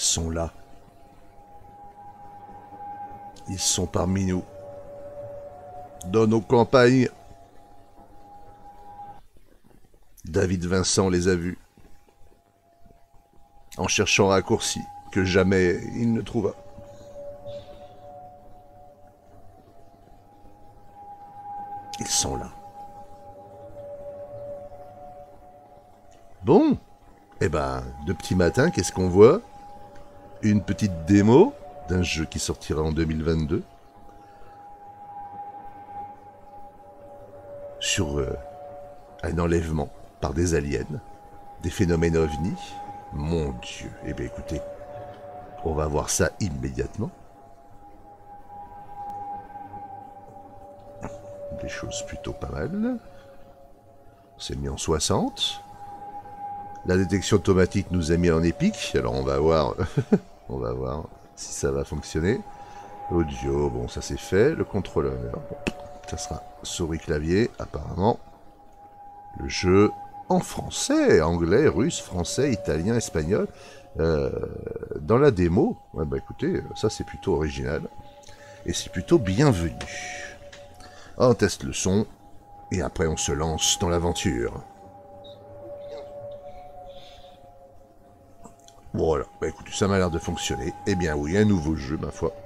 sont là. Ils sont parmi nous. Dans nos campagnes. David Vincent les a vus. En cherchant un raccourci que jamais il ne trouva. Ils sont là. Bon, eh ben, de petit matin, qu'est-ce qu'on voit? Une petite démo d'un jeu qui sortira en 2022 sur un enlèvement par des aliens, des phénomènes ovnis. Mon Dieu, eh bien écoutez, on va voir ça immédiatement. Des choses plutôt pas mal. C'est mis en 60. La détection automatique nous a mis en épique, alors on va voir, on va voir si ça va fonctionner. Audio, bon ça c'est fait. Le contrôleur, ça sera souris clavier apparemment. Le jeu en français, anglais, russe, français, italien, espagnol. Dans la démo, ouais, bah écoutez, ça c'est plutôt original et c'est plutôt bienvenu. On teste le son et après on se lance dans l'aventure. Voilà, bah écoutez, ça m'a l'air de fonctionner. Eh bien oui, un nouveau jeu, ma foi.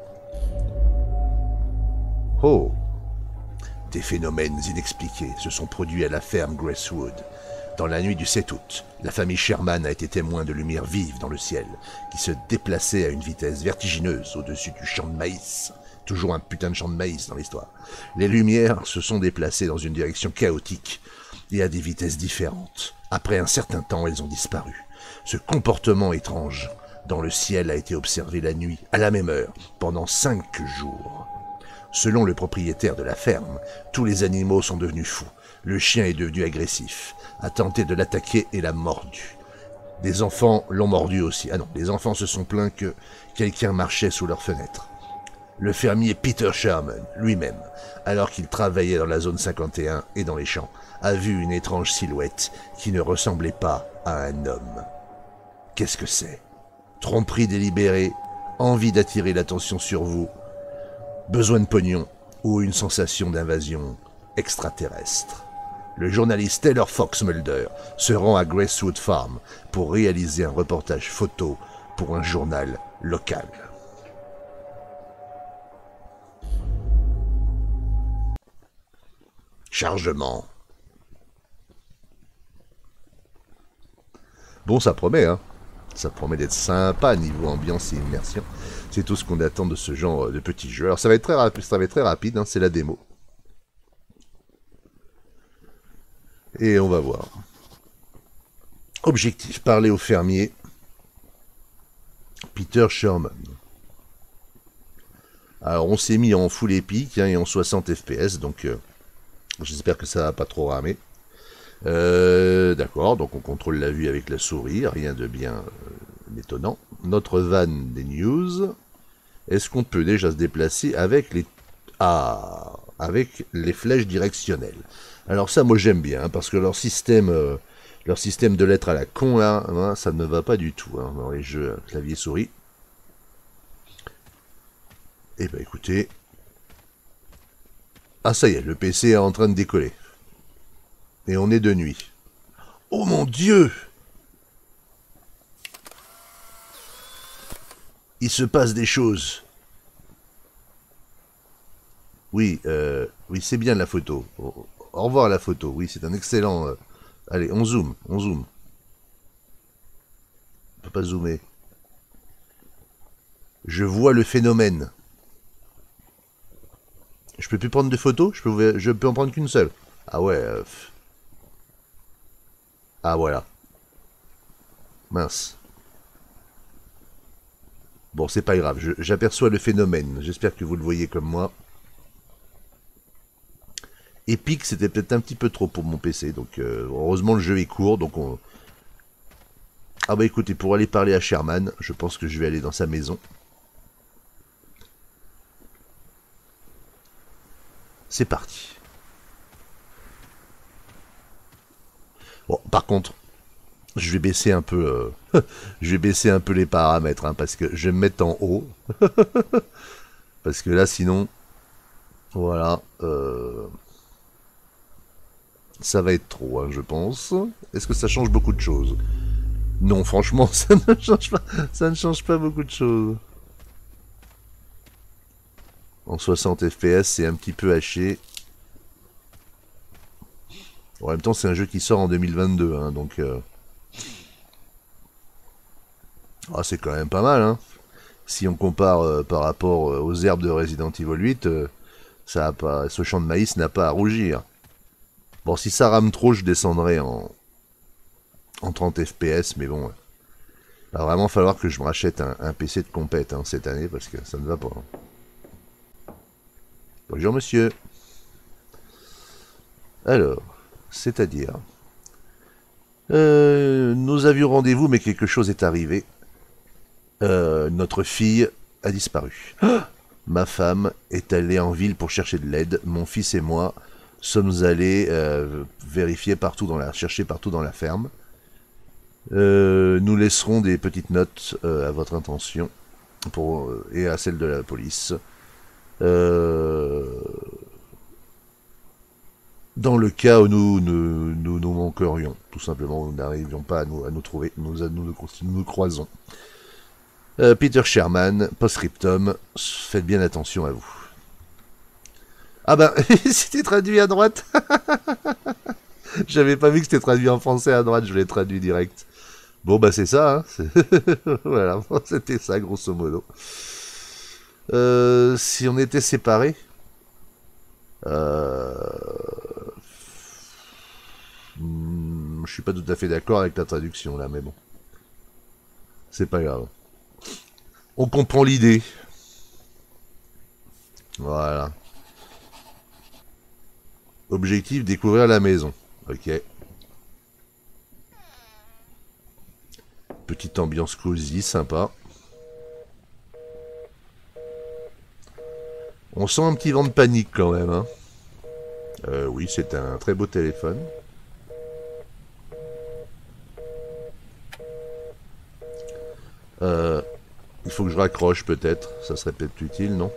Oh! Des phénomènes inexpliqués se sont produits à la ferme Gracewood. Dans la nuit du 7 août, la famille Sherman a été témoin de lumières vives dans le ciel, qui se déplaçaient à une vitesse vertigineuse au-dessus du champ de maïs. Toujours un putain de champ de maïs dans l'histoire. Les lumières se sont déplacées dans une direction chaotique et à des vitesses différentes. Après un certain temps, elles ont disparu. Ce comportement étrange dans le ciel a été observé la nuit, à la même heure, pendant 5 jours. Selon le propriétaire de la ferme, tous les animaux sont devenus fous. Le chien est devenu agressif, a tenté de l'attaquer et l'a mordu. Des enfants l'ont mordu aussi. Ah non, les enfants se sont plaints que quelqu'un marchait sous leur fenêtre. Le fermier Peter Sherman, lui-même, alors qu'il travaillait dans la zone 51 et dans les champs, a vu une étrange silhouette qui ne ressemblait pas à un homme. Qu'est-ce que c'est? Tromperie délibérée, envie d'attirer l'attention sur vous, besoin de pognon ou une sensation d'invasion extraterrestre. Le journaliste Taylor Fox Mulder se rend à Gracewood Farm pour réaliser un reportage photo pour un journal local. Chargement. Bon, ça promet, hein. Ça promet d'être sympa niveau ambiance et immersion. C'est tout ce qu'on attend de ce genre de petit jeu. Alors ça va être très rapide, hein, c'est la démo. Et on va voir. Objectif, parler au fermier Peter Sherman. Alors on s'est mis en full épique hein, et en 60 fps, donc j'espère que ça va pas trop ramer. D'accord, donc on contrôle la vue avec la souris, rien de bien étonnant. Notre van des news. Est-ce qu'on peut déjà se déplacer avec les... Ah, avec les flèches directionnelles. Alors ça, moi j'aime bien, hein, parce que leur système de lettres à la con, là, hein, ça ne me va pas du tout, hein, dans les jeux clavier-souris. Eh ben écoutez... Ah ça y est, le PC est en train de décoller. Et on est de nuit. Oh mon Dieu! Il se passe des choses. Oui, oui, c'est bien la photo. Au revoir la photo. Oui, c'est un excellent... Allez, on zoome, on zoome. On peut pas zoomer. Je vois le phénomène. Je peux plus prendre de photos? Je peux en prendre qu'une seule. Ah ouais. Ah voilà. Mince. Bon, c'est pas grave. J'aperçois le phénomène. J'espère que vous le voyez comme moi. Epic, c'était peut-être un petit peu trop pour mon PC. Donc, heureusement, le jeu est court. Donc, on... Ah bah écoutez, pour aller parler à Sherman, je pense que je vais aller dans sa maison. C'est parti. Bon, par contre, Je vais baisser un peu, je vais baisser un peu les paramètres, hein, parce que je vais me mettre en haut. Parce que là, sinon, voilà, ça va être trop, hein, je pense. Est-ce que ça change beaucoup de choses? Non, franchement, ça ne change pas beaucoup de choses. En 60 FPS, c'est un petit peu haché. En même temps, c'est un jeu qui sort en 2022, hein, donc... Ah, c'est quand même pas mal, hein. Si on compare par rapport aux herbes de Resident Evil 8, ça a pas, ce champ de maïs n'a pas à rougir. Bon, si ça rame trop, je descendrai en 30 FPS, mais bon, il va vraiment falloir que je me rachète un PC de compète, hein, cette année, parce que ça ne va pas. Hein. Bonjour monsieur. Alors, c'est-à-dire... nous avions rendez-vous, mais quelque chose est arrivé. Notre fille a disparu. Ma femme est allée en ville pour chercher de l'aide. Mon fils et moi sommes allés chercher partout dans la ferme. Nous laisserons des petites notes à votre intention et à celle de la police. Dans le cas où nous manquerions, tout simplement, nous n'arrivions pas à nous trouver, nous croisons. Peter Sherman, post-scriptum, faites bien attention à vous. Ah ben, c'était traduit à droite. J'avais pas vu que c'était traduit en français à droite, je l'ai traduit direct. Bon bah c'est ça, hein. Voilà, c'était ça grosso modo. Si on était séparés, je suis pas tout à fait d'accord avec la traduction là, mais bon, c'est pas grave. On comprend l'idée. Voilà. Objectif, découvrir la maison. Ok. Petite ambiance cosy, sympa. On sent un petit vent de panique quand même. Hein. Oui, c'est un très beau téléphone. Il faut que je raccroche peut-être. Ça serait peut-être utile, non?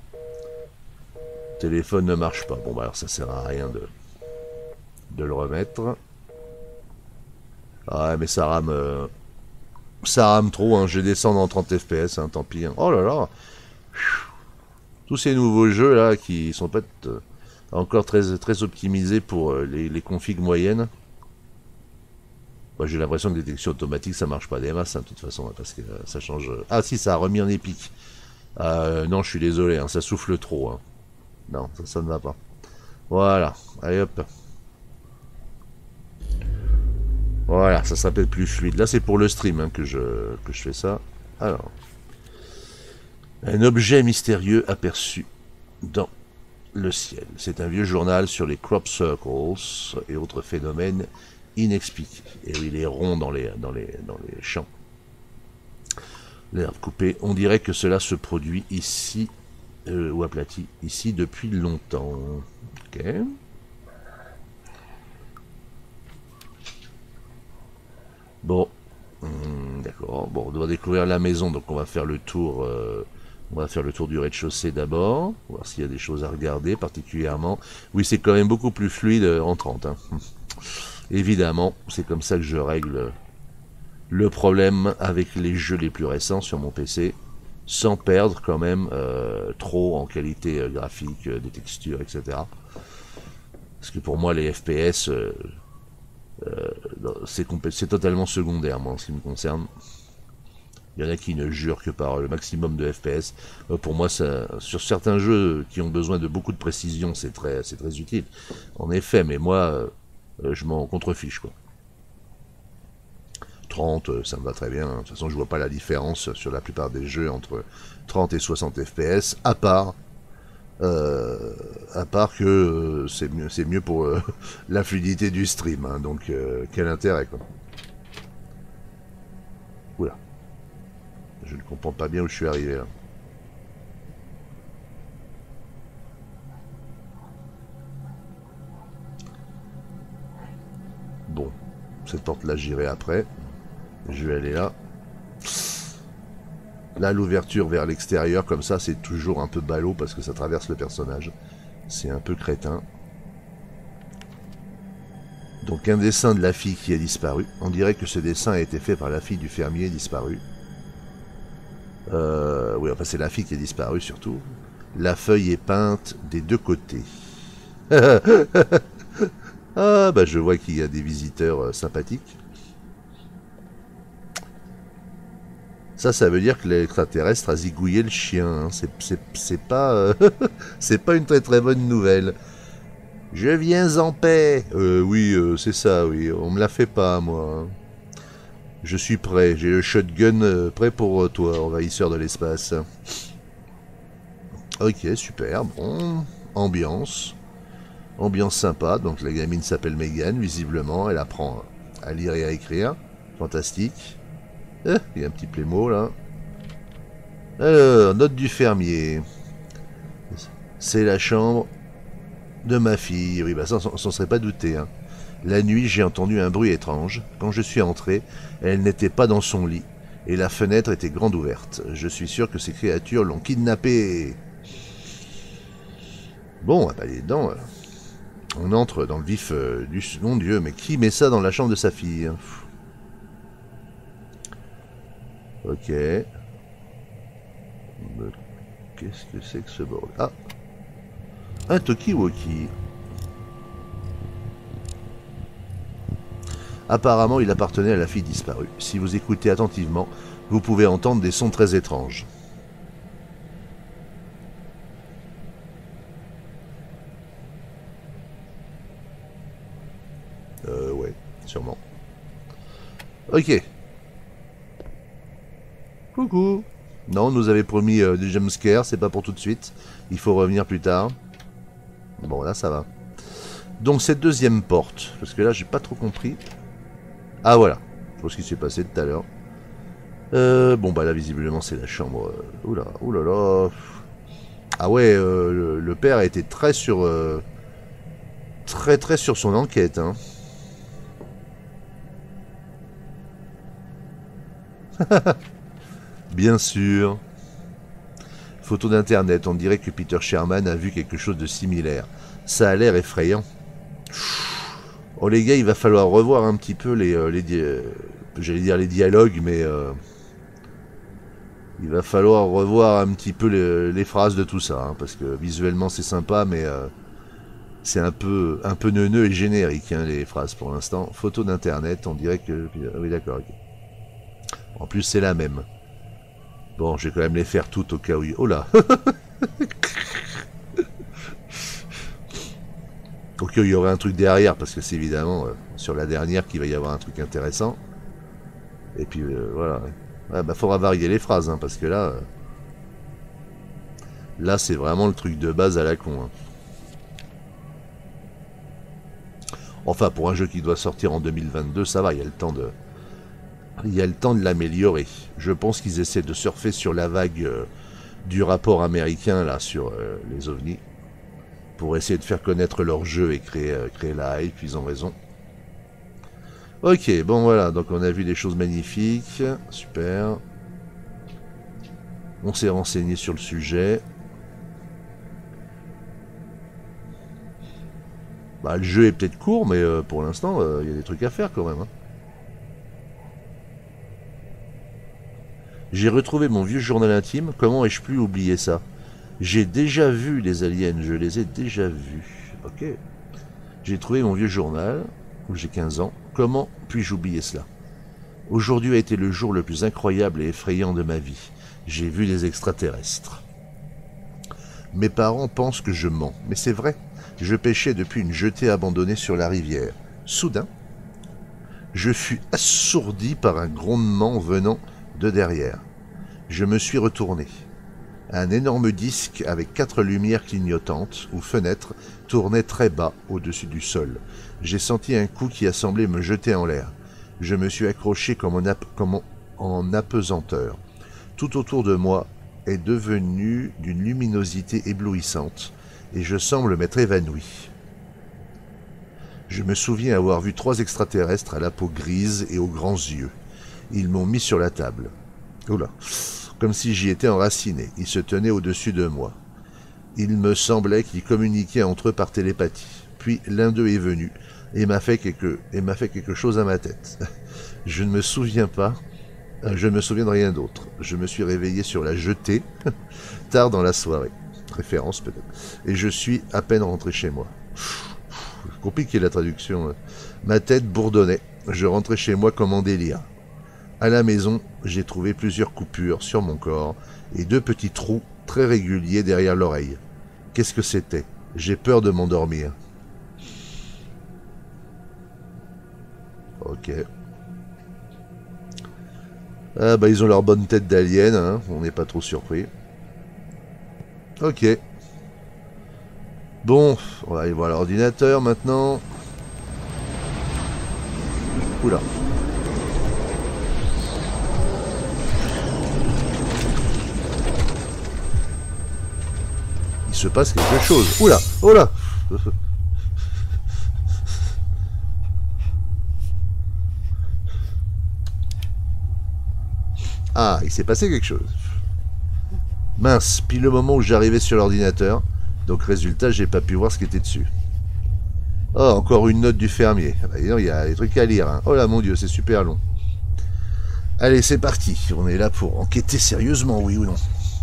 Le téléphone ne marche pas. Bon, bah alors ça sert à rien de le remettre. Ah, mais ça rame trop. Hein. Je vais descendre en 30 FPS, hein, tant pis. Hein. Oh là là. Tous ces nouveaux jeux là qui sont pas encore très optimisés pour les configs moyennes. Moi, j'ai l'impression que les détections automatiques ça marche pas des masses, hein, de toute façon, parce que ça change. Ah si, ça a remis en épique. Non, je suis désolé, hein, ça souffle trop. Hein. Non, ça ne va pas. Voilà, allez hop. Voilà, ça sera peut-être plus fluide. Là, c'est pour le stream, hein, que je fais ça. Alors, un objet mystérieux aperçu dans le ciel. C'est un vieux journal sur les crop circles et autres phénomènes inexpliqués. Et oui, les ronds dans les champs. L'herbe coupée. On dirait que cela se produit ici, ou aplati, ici depuis longtemps. Ok. Bon. D'accord. Bon, on doit découvrir la maison, donc on va faire le tour. On va faire le tour du rez-de-chaussée d'abord, voir s'il y a des choses à regarder particulièrement. Oui, c'est quand même beaucoup plus fluide en 30. Hein. Évidemment, c'est comme ça que je règle le problème avec les jeux les plus récents sur mon PC, sans perdre quand même trop en qualité graphique, des textures, etc. Parce que pour moi, les FPS, c'est totalement secondaire, moi, en ce qui me concerne. Il y en a qui ne jurent que par le maximum de FPS. Pour moi, sur certains jeux qui ont besoin de beaucoup de précision, c'est très utile. En effet, mais moi, je m'en contrefiche, quoi. 30, ça me va très bien. De toute façon, je vois pas la différence sur la plupart des jeux entre 30 et 60 FPS, à part que c'est mieux pour la fluidité du stream. Hein, donc, quel intérêt, quoi. Oula. Je ne comprends pas bien où je suis arrivé, là. Bon. Cette porte-là, j'irai après. Je vais aller là. Là, l'ouverture vers l'extérieur, comme ça, c'est toujours un peu ballot parce que ça traverse le personnage. C'est un peu crétin. Donc, un dessin de la fille qui a disparu. On dirait que ce dessin a été fait par la fille du fermier disparu. Oui, enfin, c'est la fille qui a disparu, surtout. La feuille est peinte des deux côtés. Ah, bah, je vois qu'il y a des visiteurs sympathiques. Ça veut dire que l'extraterrestre a zigouillé le chien. Hein. C'est pas, c'est pas une très très bonne nouvelle. Je viens en paix. Oui, c'est ça, oui. On me la fait pas, moi. Je suis prêt. J'ai le shotgun prêt pour toi, envahisseur de l'espace. Ok, super. Bon, ambiance. Ambiance sympa. Donc la gamine s'appelle Megan, visiblement. Elle apprend à lire et à écrire. Fantastique. Il y a un petit plémo là. Alors, note du fermier. C'est la chambre de ma fille. Oui, bah ça, on s'en serait pas douté. Hein. La nuit, j'ai entendu un bruit étrange. Quand je suis entré, elle n'était pas dans son lit. Et la fenêtre était grande ouverte. Je suis sûr que ces créatures l'ont kidnappée. Bon, bah, les dents. On entre dans le vif du... Mon Dieu, mais qui met ça dans la chambre de sa fille? Ok. Qu'est-ce que c'est que ce bordel? Ah! Un Tokiwoki. Apparemment, il appartenait à la fille disparue. Si vous écoutez attentivement, vous pouvez entendre des sons très étranges. Ouais, sûrement. Ok. Coucou. Non, on nous avait promis des jumpscares, c'est pas pour tout de suite. Il faut revenir plus tard. Bon, là, ça va. Donc, cette deuxième porte, parce que là, j'ai pas trop compris. Ah, voilà. Je vois ce qui s'est passé tout à l'heure. Bon, bah là, visiblement, c'est la chambre. Oula, oulala. Ah ouais, le père a été très sur... très sur son enquête, hein. Bien sûr. Photo d'internet, on dirait que Peter Sherman a vu quelque chose de similaire. Ça a l'air effrayant. Oh les gars, il va falloir revoir un petit peu j'allais dire les dialogues, mais il va falloir revoir un petit peu les phrases de tout ça, hein, parce que visuellement c'est sympa, mais c'est un peu neuneux et générique, hein, les phrases pour l'instant. Photo d'internet, on dirait que... Oui d'accord, ok. En plus c'est la même. Bon, je vais quand même les faire toutes au cas où... Oh là. Au cas où il y aurait un truc derrière, parce que c'est évidemment sur la dernière qu'il va y avoir un truc intéressant. Et puis voilà. Ouais, bah faudra varier les phrases, hein, parce que là... là, c'est vraiment le truc de base à la con. Hein. Enfin, pour un jeu qui doit sortir en 2022, ça va, il y a le temps de... Il y a le temps de l'améliorer. Je pense qu'ils essaient de surfer sur la vague du rapport américain là sur les ovnis pour essayer de faire connaître leur jeu et créer la hype. Ils ont raison. Ok, bon voilà, donc on a vu des choses magnifiques. Super. On s'est renseigné sur le sujet. Bah, le jeu est peut-être court, mais pour l'instant, il y a des trucs à faire quand même. Hein. J'ai retrouvé mon vieux journal intime, comment ai-je pu oublier ça? J'ai déjà vu les aliens, je les ai déjà vus. Ok. J'ai trouvé mon vieux journal, où j'ai 15 ans, comment puis-je oublier cela? Aujourd'hui a été le jour le plus incroyable et effrayant de ma vie. J'ai vu des extraterrestres. Mes parents pensent que je mens, mais c'est vrai. Je pêchais depuis une jetée abandonnée sur la rivière. Soudain, je fus assourdi par un grondement venant de derrière. Je me suis retourné. Un énorme disque avec 4 lumières clignotantes ou fenêtres tournait très bas au-dessus du sol. J'ai senti un coup qui a semblé me jeter en l'air. Je me suis accroché comme en apesanteur. Tout autour de moi est devenu d'une luminosité éblouissante et je semble m'être évanoui. Je me souviens avoir vu 3 extraterrestres à la peau grise et aux grands yeux. Ils m'ont mis sur la table. Oula, comme si j'y étais enraciné. Ils se tenaient au-dessus de moi. Il me semblait qu'ils communiquaient entre eux par télépathie. Puis l'un d'eux est venu et m'a fait quelque chose à ma tête. Je ne me souviens pas. Je ne me souviens de rien d'autre. Je me suis réveillé sur la jetée, tard dans la soirée. Référence peut-être. Et je suis à peine rentré chez moi. Compliqué la traduction. Ma tête bourdonnait. Je rentrais chez moi comme en délire. À la maison, j'ai trouvé plusieurs coupures sur mon corps et 2 petits trous très réguliers derrière l'oreille. Qu'est-ce que c'était? J'ai peur de m'endormir. Ok. Ah bah ils ont leur bonne tête d'alien, hein, on n'est pas trop surpris. Ok. Bon, on va aller voir l'ordinateur maintenant. Oula. Il se passe quelque chose. Oula, oula. Ah, il s'est passé quelque chose. Mince, pile le moment où j'arrivais sur l'ordinateur. Donc résultat, j'ai pas pu voir ce qui était dessus. Oh, encore une note du fermier. Il y a des trucs à lire. Hein. Oh là, mon Dieu, c'est super long. Allez, c'est parti. On est là pour enquêter sérieusement, oui ou non.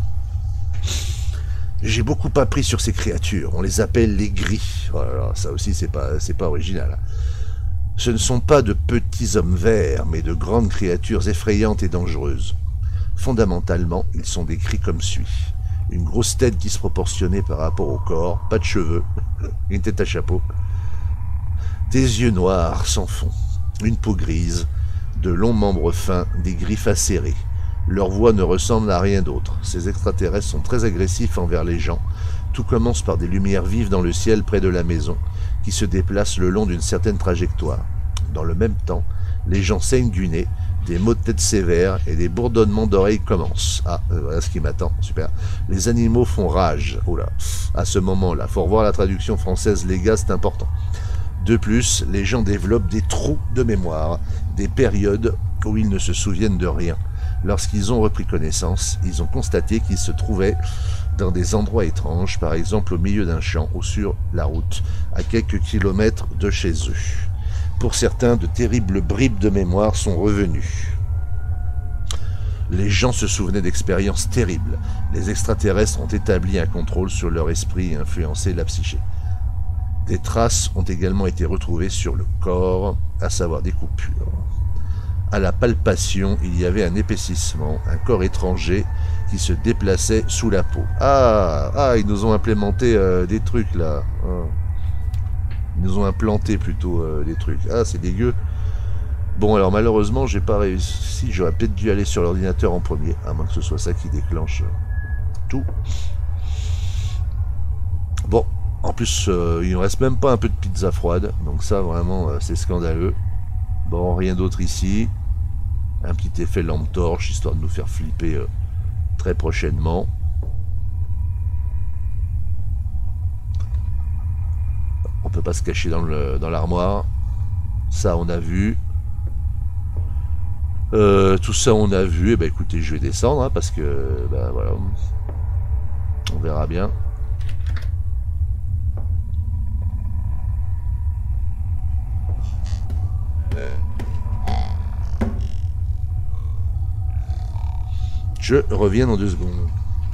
J'ai beaucoup appris sur ces créatures. On les appelle les gris. Oh là là, ça aussi, c'est pas original. Ce ne sont pas de petits hommes verts, mais de grandes créatures effrayantes et dangereuses. Fondamentalement, ils sont décrits comme suit. Une grosse tête disproportionnée par rapport au corps, pas de cheveux, une tête à chapeau, des yeux noirs sans fond, une peau grise, de longs membres fins, des griffes acérées. Leur voix ne ressemble à rien d'autre. Ces extraterrestres sont très agressifs envers les gens. Tout commence par des lumières vives dans le ciel près de la maison, qui se déplacent le long d'une certaine trajectoire. Dans le même temps, les gens saignent du nez, des maux de tête sévères et des bourdonnements d'oreilles commencent. Ah, voilà ce qui m'attend, super. Les animaux font rage. Oh là, à ce moment-là, faut revoir la traduction française, les gars, c'est important. De plus, les gens développent des trous de mémoire, des périodes où ils ne se souviennent de rien. Lorsqu'ils ont repris connaissance, ils ont constaté qu'ils se trouvaient dans des endroits étranges, par exemple au milieu d'un champ ou sur la route, à quelques kilomètres de chez eux. Pour certains, de terribles bribes de mémoire sont revenues. Les gens se souvenaient d'expériences terribles. Les extraterrestres ont établi un contrôle sur leur esprit et influencé la psyché. Des traces ont également été retrouvées sur le corps, à savoir des coupures. À la palpation, il y avait un épaississement, un corps étranger qui se déplaçait sous la peau. Ah, ils nous ont implémenté des trucs là. Ils nous ont implanté plutôt des trucs. Ah, c'est dégueu. Bon, alors malheureusement, j'ai pas réussi. J'aurais peut-être dû aller sur l'ordinateur en premier, à moins que ce soit ça qui déclenche tout. Bon, en plus, il ne reste même pas un peu de pizza froide. Donc ça, vraiment, c'est scandaleux. Bon, rien d'autre ici. Un petit effet lampe torche, histoire de nous faire flipper très prochainement. On peut pas se cacher dans l'armoire. Ça, on a vu. Tout ça, on a vu. Et ben, écoutez, je vais descendre, hein, parce que, ben voilà. On verra bien. Je reviens dans 2 secondes.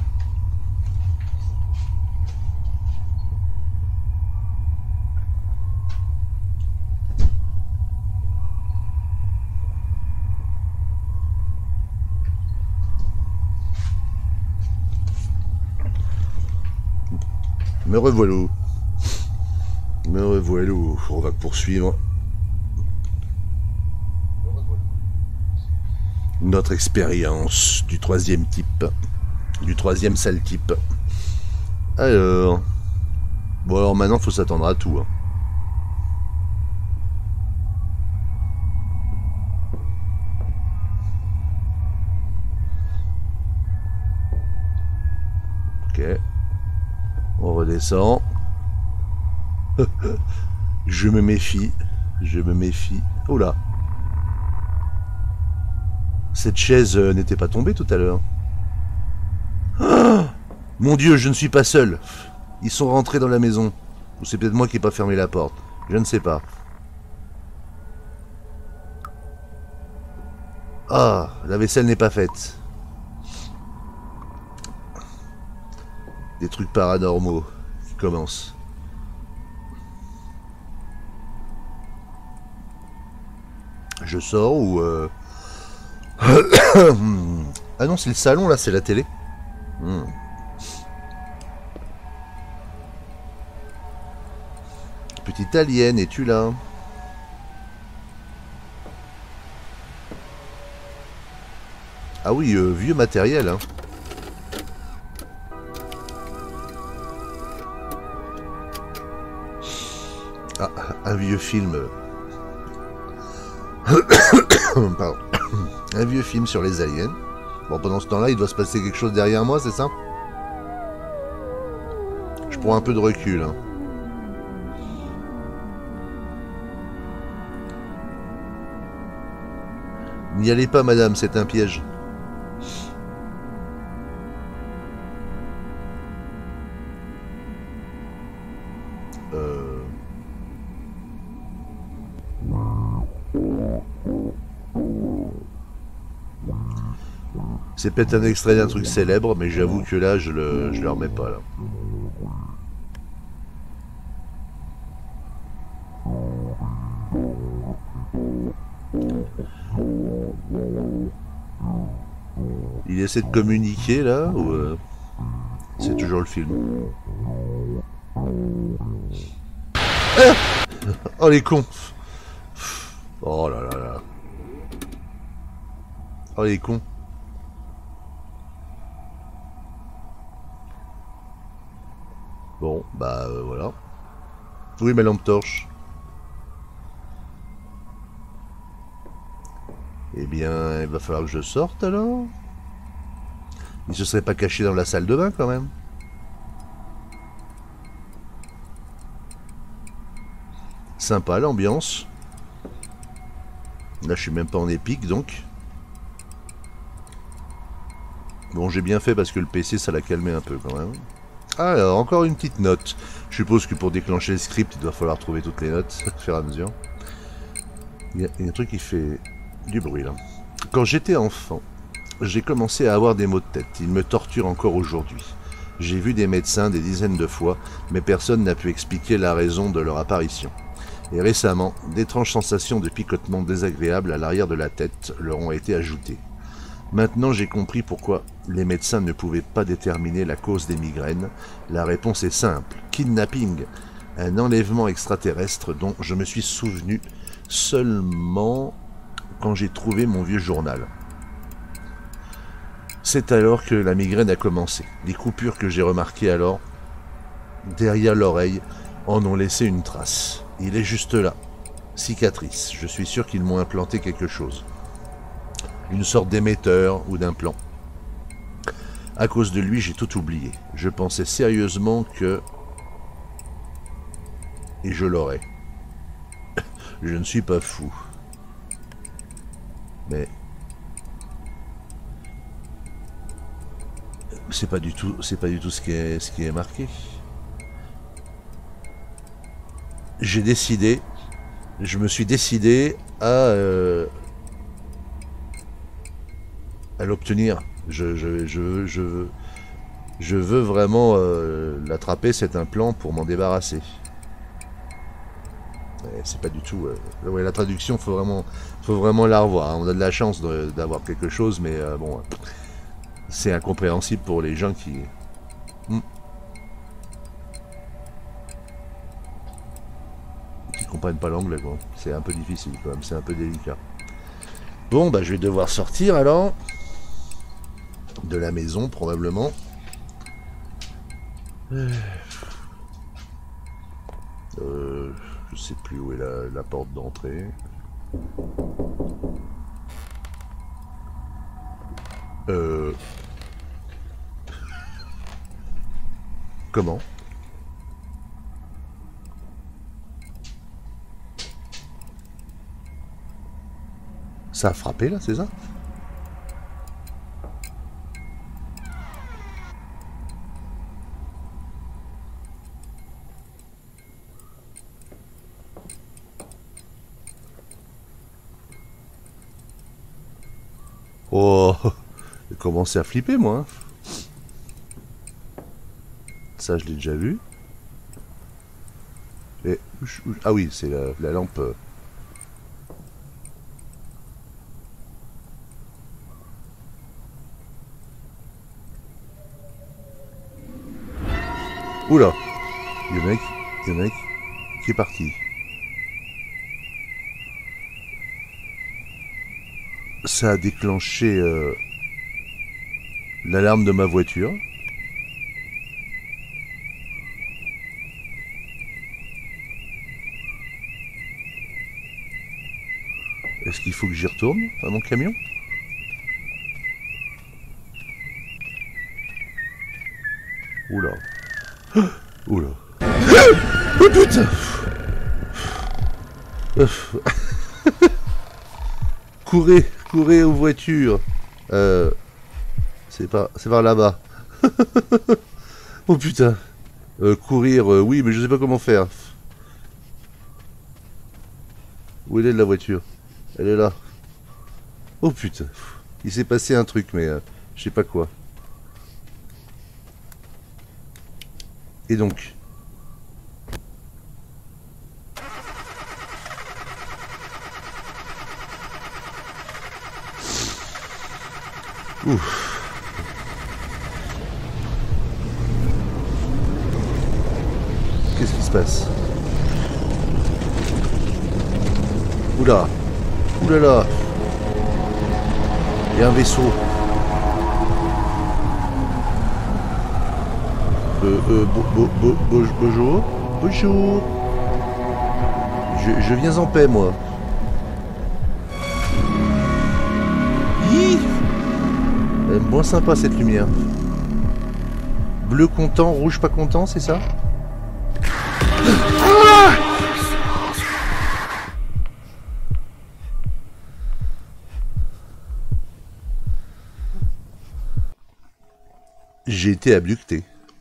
Me revoilà. Me revoilà. On va poursuivre notre expérience du 3e type, du 3e sale type. Alors, bon alors maintenant faut s'attendre à tout. Hein. Ok, on redescend. Je me méfie. Je me méfie. Oh là. Cette chaise n'était pas tombée tout à l'heure. Ah, mon Dieu, je ne suis pas seul. Ils sont rentrés dans la maison. Ou c'est peut-être moi qui n'ai pas fermé la porte. Je ne sais pas. Ah, la vaisselle n'est pas faite. Des trucs paranormaux qui commencent. Je sors ou... Ah non, c'est le salon là, c'est la télé. Petite alien, es-tu là? Ah oui, vieux matériel, hein. Ah, un vieux film. Pardon. Un vieux film sur les aliens. Bon, pendant ce temps-là, il doit se passer quelque chose derrière moi, c'est ça? Je prends un peu de recul, hein. N'y allez pas, madame, c'est un piège. C'est peut-être un extrait d'un truc célèbre, mais j'avoue que là, je le remets pas, là. Il essaie de communiquer, là, ou c'est toujours le film? Ah, oh, les cons! Oh là là là. Oh, les cons. Bon, bah voilà. Oui, ma lampe torche. Eh bien, il va falloir que je sorte alors. Il se serait pas caché dans la salle de bain quand même. Sympa l'ambiance. Là, je suis même pas en épique donc. Bon, j'ai bien fait parce que le PC, ça l'a calmé un peu quand même. Alors, encore une petite note. Je suppose que pour déclencher le script, il doit falloir trouver toutes les notes, au fur et à mesure. Il y a un truc qui fait du bruit, là. Quand j'étais enfant, j'ai commencé à avoir des maux de tête. Ils me torturent encore aujourd'hui. J'ai vu des médecins des dizaines de fois, mais personne n'a pu expliquer la raison de leur apparition. Et récemment, d'étranges sensations de picotement désagréables à l'arrière de la tête leur ont été ajoutées. Maintenant, j'ai compris pourquoi les médecins ne pouvaient pas déterminer la cause des migraines. La réponse est simple. Kidnapping. Un enlèvement extraterrestre dont je me suis souvenu seulement quand j'ai trouvé mon vieux journal. C'est alors que la migraine a commencé. Les coupures que j'ai remarquées alors, derrière l'oreille, en ont laissé une trace. Il est juste là. Cicatrice. Je suis sûr qu'ils m'ont implanté quelque chose. Une sorte d'émetteur ou d'implant. À cause de lui, j'ai tout oublié. Je pensais sérieusement que... Et je l'aurais. Je ne suis pas fou. Mais... c'est pas du tout ce qui est marqué. Je me suis décidé à l'obtenir. Je veux vraiment l'attraper, cet implant, pour m'en débarrasser. C'est pas du tout... ouais, la traduction, faut vraiment la revoir, hein. On a de la chance d'avoir quelque chose, mais bon... c'est incompréhensible pour les gens qui... qui comprennent pas l'anglais, quoi. C'est un peu difficile, quand même. C'est un peu délicat. Bon, bah, je vais devoir sortir, alors. De la maison, probablement. Je sais plus où est la porte d'entrée. Comment? Ça a frappé là, c'est ça? Oh, j'ai commencé à flipper moi. Ça je l'ai déjà vu. Et, ah oui, c'est la lampe. Oula, il y en a un qui est parti. Ça a déclenché l'alarme de ma voiture. Est-ce qu'il faut que j'y retourne à mon camion? Oula. Oula. Oh putain. Courez aux voitures. C'est par là-bas. Oh putain. Courir, oui, mais je sais pas comment faire. Où elle est la voiture? Elle est là. Oh putain. Il s'est passé un truc, mais je sais pas quoi. Et donc? Ouf. Qu'est-ce qui se passe? Oula. Oulala. Il y a un vaisseau. Bonjour. Bonjour. Je viens en paix, moi. Moins sympa cette lumière. Bleu content, rouge pas content, c'est ça? Ah! J'ai été abducté.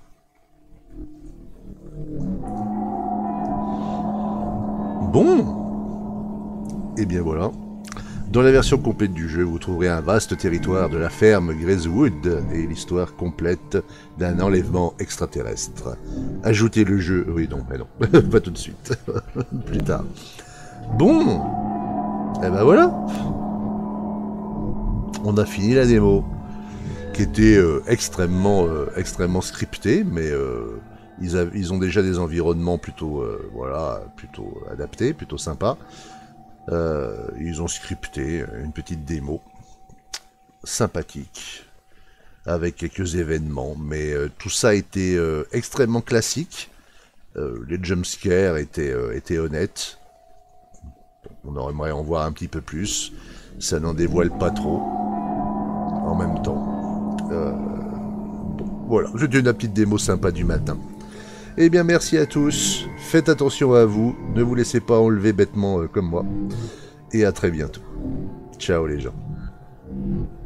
Bon. Et bien voilà. Dans la version complète du jeu, vous trouverez un vaste territoire de la ferme Gracewood et l'histoire complète d'un enlèvement extraterrestre. Ajoutez le jeu... Oui, non, mais non. Pas tout de suite. Plus tard. Bon. Et ben voilà. On a fini la démo. Qui était extrêmement scriptée, mais ils ont déjà des environnements plutôt, plutôt adaptés, plutôt sympas. Ils ont scripté une petite démo sympathique avec quelques événements, mais tout ça était extrêmement classique. Les jumpscares étaient honnêtes. On aimerait en voir un petit peu plus. Ça n'en dévoile pas trop. En même temps. Bon, voilà, c'était une petite démo sympa du matin. Eh bien, merci à tous. Faites attention à vous. Ne vous laissez pas enlever bêtement comme moi. Et à très bientôt. Ciao les gens.